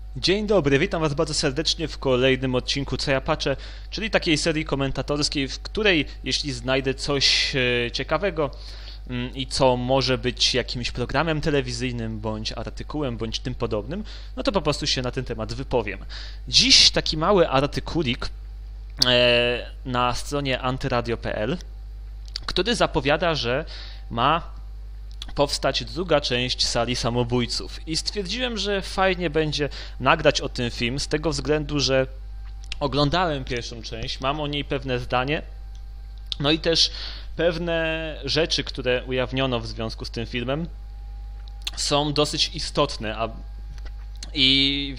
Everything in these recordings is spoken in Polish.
Dzień dobry, witam Was bardzo serdecznie w kolejnym odcinku Co ja patrzę, czyli takiej serii komentatorskiej, w której jeśli znajdę coś ciekawego i co może być jakimś programem telewizyjnym, bądź artykułem, bądź tym podobnym, no to po prostu się na ten temat wypowiem. Dziś taki mały artykulik na stronie antyradio.pl, który zapowiada, że ma powstać druga część Sali Samobójców. I stwierdziłem, że fajnie będzie nagrać o tym film, z tego względu, że oglądałem pierwszą część, mam o niej pewne zdanie, no i też pewne rzeczy, które ujawniono w związku z tym filmem, są dosyć istotne, i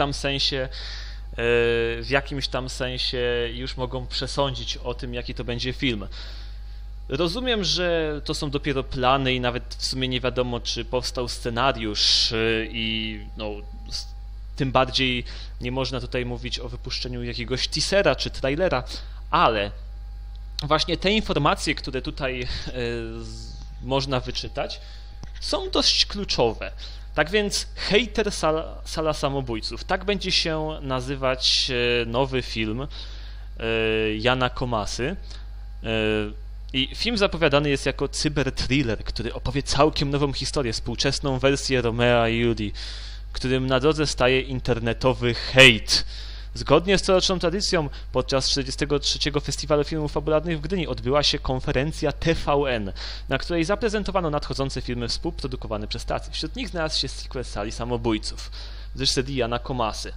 w jakimś tam sensie już mogą przesądzić o tym, jaki to będzie film. Rozumiem, że to są dopiero plany i nawet w sumie nie wiadomo, czy powstał scenariusz i no, tym bardziej nie można tutaj mówić o wypuszczeniu jakiegoś teasera czy trailera, ale właśnie te informacje, które tutaj można wyczytać, są dość kluczowe. Tak więc Hejter Sala Samobójców. Tak będzie się nazywać nowy film Jana Komasy. I film zapowiadany jest jako cyberthriller, który opowie całkiem nową historię, współczesną wersję Romea i Julii, którym na drodze staje internetowy hejt. Zgodnie z coroczną tradycją, podczas 43. Festiwalu Filmów Fabularnych w Gdyni odbyła się konferencja TVN, na której zaprezentowano nadchodzące filmy współprodukowane przez stację. Wśród nich znalazł się sequel Sali Samobójców z reżyserii Jana Komasy.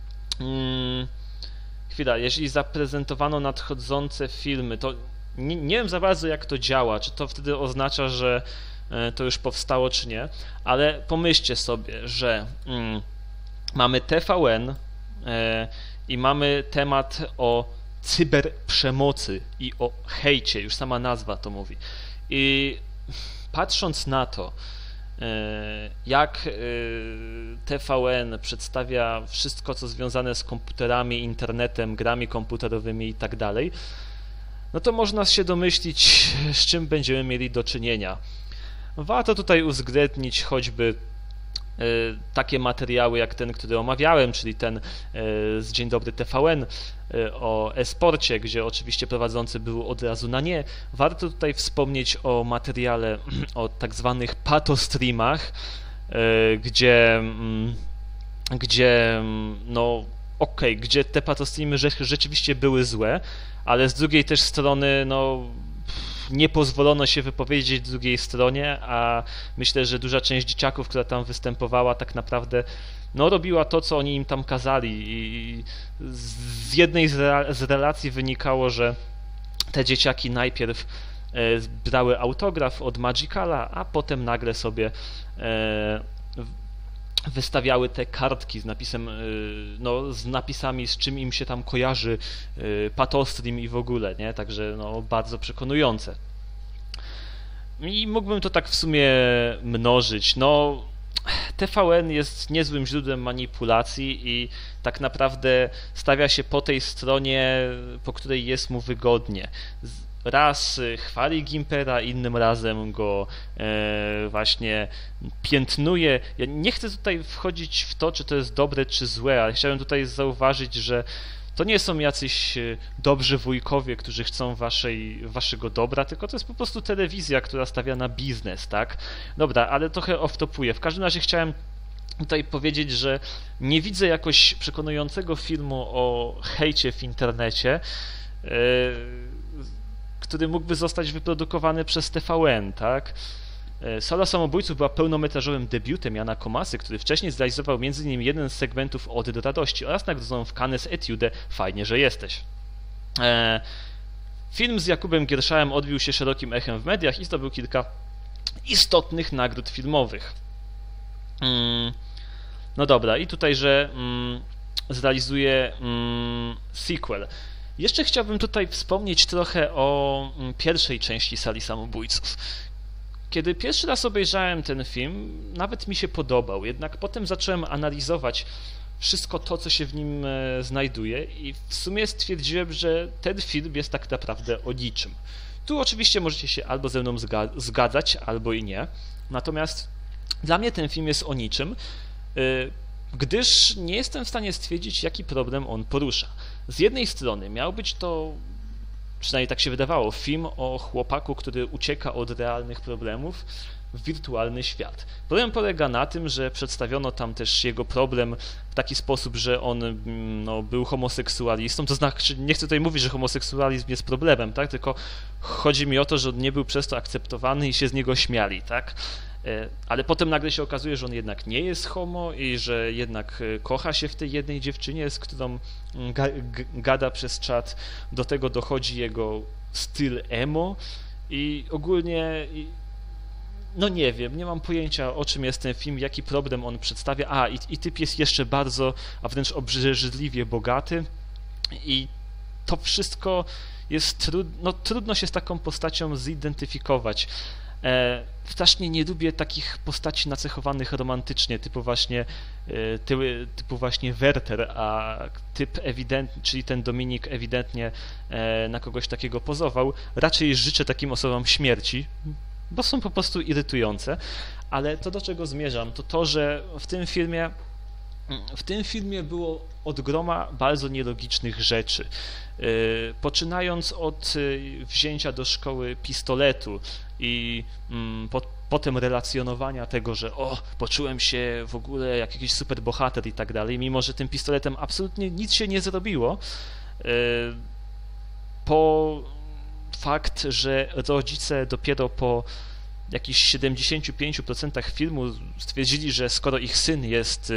Chwila, jeśli zaprezentowano nadchodzące filmy, to nie wiem za bardzo, jak to działa, czy to wtedy oznacza, że to już powstało, czy nie, ale pomyślcie sobie, że mamy TVN i mamy temat o cyberprzemocy i o hejcie, już sama nazwa to mówi. I patrząc na to, jak TVN przedstawia wszystko, co związane z komputerami, internetem, grami komputerowymi i tak dalej, no to można się domyślić, z czym będziemy mieli do czynienia. Warto tutaj uwzględnić choćby takie materiały jak ten, który omawiałem, czyli ten z Dzień Dobry TVN o e-sporcie, gdzie oczywiście prowadzący był od razu na nie. Warto tutaj wspomnieć o materiale o tak zwanych patostreamach, gdzie te patostreamy rzeczywiście były złe, ale z drugiej też strony nie pozwolono się wypowiedzieć drugiej stronie, a myślę, że duża część dzieciaków, która tam występowała, tak naprawdę robiła to, co oni im tam kazali, i z jednej z relacji wynikało, że te dzieciaki najpierw brały autograf od Magicala, a potem nagle sobie wystawiały te kartki z napisem, z napisami, z czym im się tam kojarzy patostream i w ogóle, nie? Także bardzo przekonujące. I mógłbym to tak w sumie mnożyć. TVN jest niezłym źródłem manipulacji i tak naprawdę stawia się po tej stronie, po której jest mu wygodnie. Raz chwali Gimpera, innym razem go właśnie piętnuje. Ja nie chcę tutaj wchodzić w to, czy to jest dobre, czy złe, ale chciałem tutaj zauważyć, że to nie są jacyś dobrzy wujkowie, którzy chcą waszego dobra, tylko to jest po prostu telewizja, która stawia na biznes, tak? Dobra, ale trochę off-topuję. W każdym razie chciałem tutaj powiedzieć, że nie widzę jakoś przekonującego filmu o hejcie w internecie, który mógłby zostać wyprodukowany przez TVN, tak? Sala Samobójców była pełnometrażowym debiutem Jana Komasy, który wcześniej zrealizował m.in. jeden z segmentów Ody do radości oraz nagrodzoną w Cannes Etiude Fajnie, że jesteś. Film z Jakubem Gierszałem odbił się szerokim echem w mediach i zdobył kilka istotnych nagród filmowych. No dobra, i tutaj, że zrealizuje sequel. Jeszcze chciałbym tutaj wspomnieć trochę o pierwszej części Sali Samobójców. Kiedy pierwszy raz obejrzałem ten film, nawet mi się podobał, jednak potem zacząłem analizować wszystko to, co się w nim znajduje, i w sumie stwierdziłem, że ten film jest tak naprawdę o niczym. Tu oczywiście możecie się albo ze mną zgadzać, albo i nie, natomiast dla mnie ten film jest o niczym. gdyż nie jestem w stanie stwierdzić, jaki problem on porusza. Z jednej strony miał być to, przynajmniej tak się wydawało, film o chłopaku, który ucieka od realnych problemów w wirtualny świat. Problem polega na tym, że przedstawiono tam też jego problem w taki sposób, że on był homoseksualistą, to znaczy nie chcę tutaj mówić, że homoseksualizm jest problemem, tak? Tylko chodzi mi o to, że on nie był przez to akceptowany i się z niego śmiali, tak? Ale potem nagle się okazuje, że on jednak nie jest homo i że jednak kocha się w tej jednej dziewczynie, z którą gada przez czat. Do tego dochodzi jego styl emo i ogólnie, no nie wiem, nie mam pojęcia, o czym jest ten film, jaki problem on przedstawia. I typ jest jeszcze bardzo, a wręcz obrzydliwie bogaty i to wszystko jest trudno się z taką postacią zidentyfikować. Strasznie nie lubię takich postaci nacechowanych romantycznie, typu właśnie Werther, a typ ewidentnie, czyli ten Dominik ewidentnie na kogoś takiego pozował. Raczej życzę takim osobom śmierci, bo są po prostu irytujące, ale to, do czego zmierzam, to to, że w tym filmie było od groma bardzo nielogicznych rzeczy. Poczynając od wzięcia do szkoły pistoletu i potem relacjonowania tego, że poczułem się w ogóle jak jakiś superbohater i tak dalej, mimo że tym pistoletem absolutnie nic się nie zrobiło, po fakt, że rodzice dopiero po jakichś 75% filmu stwierdzili, że skoro ich syn jest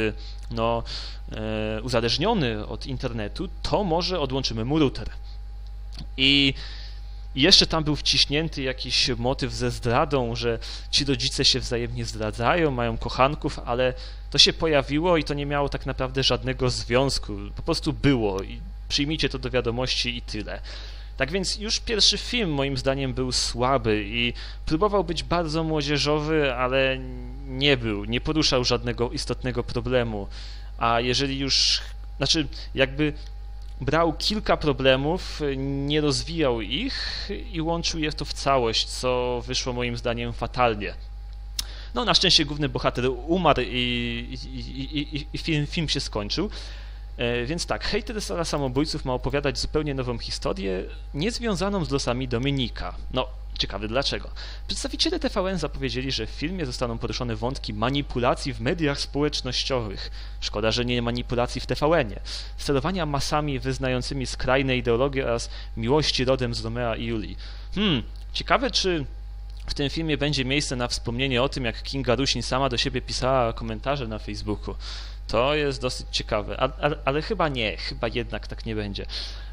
uzależniony od internetu, to może odłączymy mu router. I jeszcze tam był wciśnięty jakiś motyw ze zdradą, że ci rodzice się wzajemnie zdradzają, mają kochanków, ale to się pojawiło i to nie miało tak naprawdę żadnego związku. Po prostu było i przyjmijcie to do wiadomości i tyle. Tak więc już pierwszy film moim zdaniem był słaby i próbował być bardzo młodzieżowy, ale nie poruszał żadnego istotnego problemu. A jeżeli już, jakby brał kilka problemów, nie rozwijał ich i łączył je w to w całość, co wyszło moim zdaniem fatalnie. No na szczęście główny bohater umarł i film się skończył. Więc tak, Hejter samobójców ma opowiadać zupełnie nową historię, niezwiązaną z losami Dominika. No, ciekawe dlaczego. Przedstawiciele TVN zapowiedzieli, że w filmie zostaną poruszone wątki manipulacji w mediach społecznościowych. Szkoda, że nie manipulacji w TVN-ie. Sterowania masami wyznającymi skrajne ideologie oraz miłości rodem z Romea i Julii. Ciekawe, czy w tym filmie będzie miejsce na wspomnienie o tym, jak Kinga Rusin sama do siebie pisała komentarze na Facebooku. To jest dosyć ciekawe, ale chyba nie, chyba jednak tak nie będzie.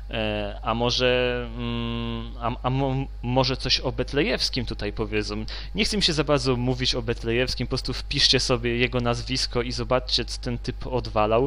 Może coś o Betlejewskim tutaj powiedzą. Nie chcę mi się za bardzo mówić o Betlejewskim, po prostu wpiszcie sobie jego nazwisko i zobaczcie, co ten typ odwalał.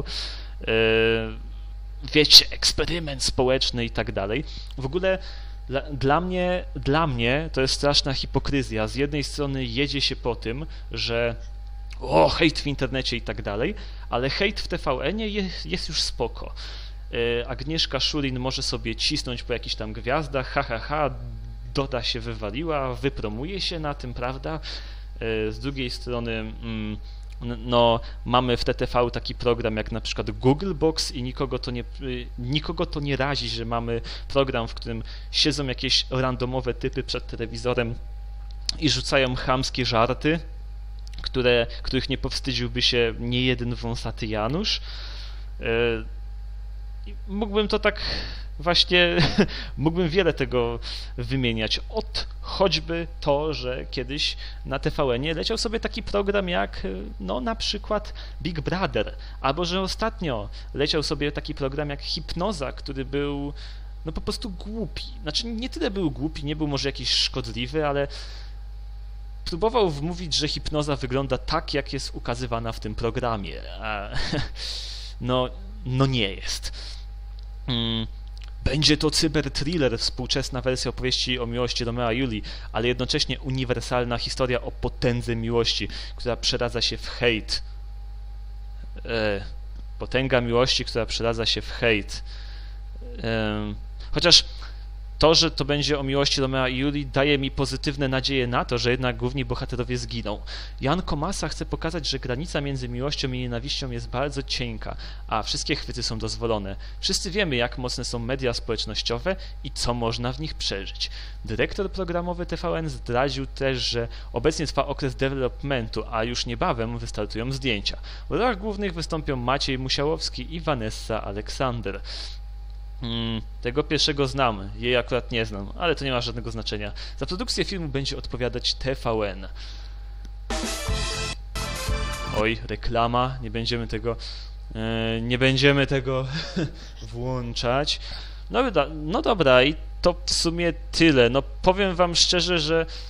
Wiecie, eksperyment społeczny i tak dalej. W ogóle dla mnie to jest straszna hipokryzja. Z jednej strony jedzie się po tym, że hejt w internecie i tak dalej, ale hejt w TVN-ie jest już spoko. Agnieszka Szurin może sobie cisnąć po jakichś tam gwiazdach, Doda się wywaliła, wypromuje się na tym, prawda? Z drugiej strony mamy w TTV taki program jak na przykład Google Box i nikogo to nie razi, że mamy program, w którym siedzą jakieś randomowe typy przed telewizorem i rzucają chamskie żarty, których nie powstydziłby się niejeden wąsaty Janusz. Mógłbym to tak właśnie, mógłbym wiele tego wymieniać. Choćby to, że kiedyś na TVN-ie leciał sobie taki program jak na przykład Big Brother, albo że ostatnio leciał sobie taki program jak Hipnoza, który był po prostu głupi. Znaczy nie tyle był głupi, nie był może jakiś szkodliwy, ale próbował wmówić, że hipnoza wygląda tak, jak jest ukazywana w tym programie. Nie jest. Będzie to cyberthriller, współczesna wersja opowieści o miłości Romea i Julii, ale jednocześnie uniwersalna historia o potędze miłości, która przeradza się w hejt. Potęga miłości, która przeradza się w hejt. Chociaż to, że to będzie o miłości Romea i Julii, daje mi pozytywne nadzieje na to, że jednak główni bohaterowie zginą. Jan Komasa chce pokazać, że granica między miłością i nienawiścią jest bardzo cienka, a wszystkie chwyty są dozwolone. Wszyscy wiemy, jak mocne są media społecznościowe i co można w nich przeżyć. Dyrektor programowy TVN zdradził też, że obecnie trwa okres developmentu, a już niebawem wystartują zdjęcia. W rolach głównych wystąpią Maciej Musiałowski i Vanessa Aleksander. Tego pierwszego znam, jej akurat nie znam, ale to nie ma żadnego znaczenia. Za produkcję filmu będzie odpowiadać TVN. Oj, reklama, nie będziemy tego włączać. No dobra, i to w sumie tyle. No powiem wam szczerze,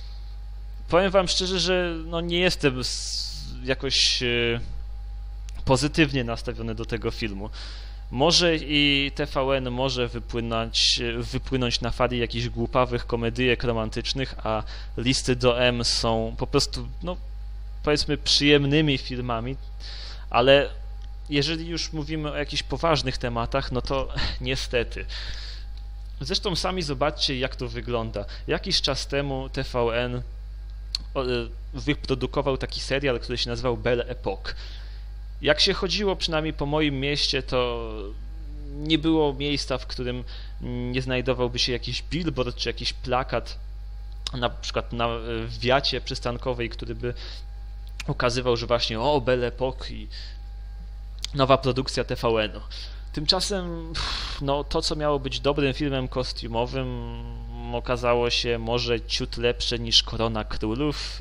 że no nie jestem jakoś pozytywnie nastawiony do tego filmu. Może i TVN może wypłynąć na fali jakichś głupawych komedyjek romantycznych, a Listy do M są po prostu, no powiedzmy, przyjemnymi filmami, ale jeżeli już mówimy o jakichś poważnych tematach, no to niestety. Zresztą sami zobaczcie, jak to wygląda. Jakiś czas temu TVN wyprodukował taki serial, który się nazywał Belle Époque. Jak się chodziło przynajmniej po moim mieście, to nie było miejsca, w którym nie znajdowałby się jakiś billboard czy jakiś plakat, na przykład na wiacie przystankowej, który by ukazywał, że właśnie Belle Époque i nowa produkcja TVN-u. Tymczasem no, to, co miało być dobrym filmem kostiumowym, okazało się może ciut lepsze niż Korona Królów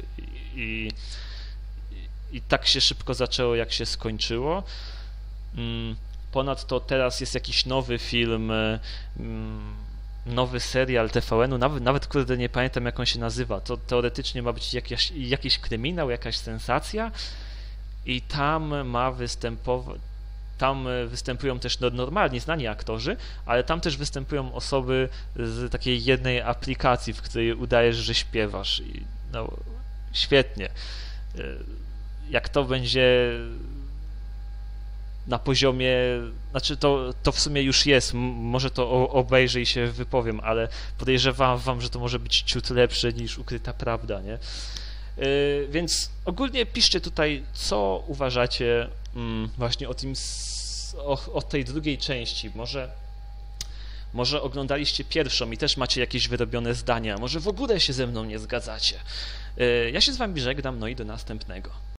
i tak się szybko zaczęło, jak się skończyło. Ponadto teraz jest jakiś nowy film, nowy serial TVN-u, nawet kurde nie pamiętam, jak on się nazywa. To teoretycznie ma być jakiś kryminał, jakaś sensacja i tam występują też normalnie znani aktorzy, ale tam też występują osoby z takiej jednej aplikacji, w której udajesz, że śpiewasz. I no, świetnie. Jak to będzie na poziomie, znaczy to w sumie już jest, może to obejrzę i się wypowiem, ale podejrzewam, że to może być ciut lepsze niż Ukryta Prawda, nie? Więc ogólnie piszcie tutaj, co uważacie właśnie o tej drugiej części. Może oglądaliście pierwszą i też macie jakieś wyrobione zdania, może w ogóle się ze mną nie zgadzacie. Ja się z wami żegnam, no i do następnego.